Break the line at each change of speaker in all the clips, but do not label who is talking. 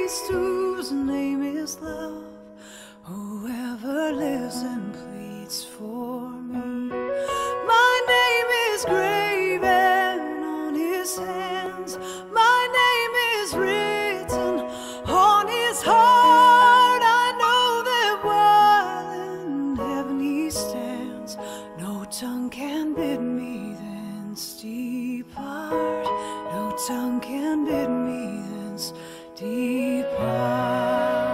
Christ whose name is love, whoever lives and pleads for me. My name is graven on his hands, my name is written on his heart. I know that while in heaven he stands, no tongue can bid me thence depart. No tongue can bid me thence depart.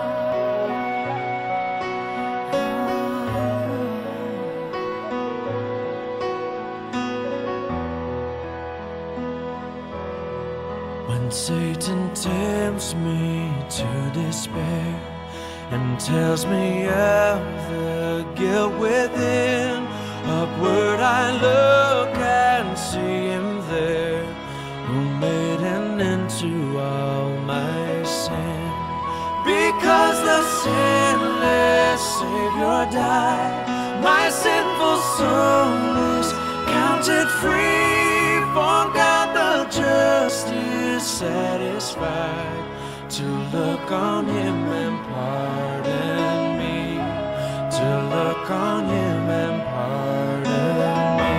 When Satan tempts me to despair and tells me of the guilt within, upward I look and see him there, who made an end to all my sin. Because the sinless Savior died, my sinful soul is counted free, for God the just is satisfied to look on him and pardon me, to look on him and pardon me.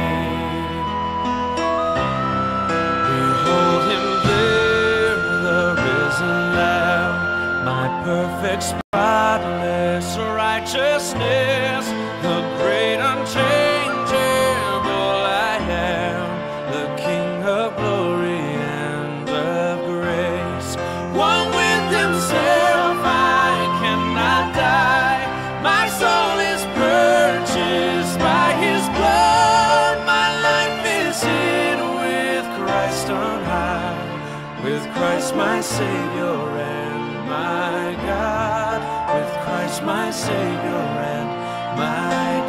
Behold him there, the risen Lamb, my perfect spotless righteousness, the great unchangeable I am, the King of glory and of grace. One with himself I cannot die, my soul is purchased by his blood, my life is hid with Christ on high, with Christ my Savior and my God, with Christ my Savior and my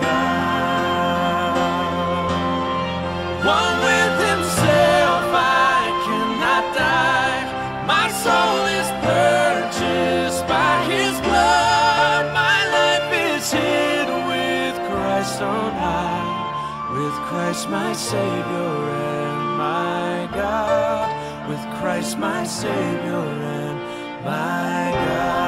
God. One with himself I cannot die, my soul is purchased by his blood, my life is hid with Christ on high, with Christ my Savior and my God, with Christ my Savior and my God.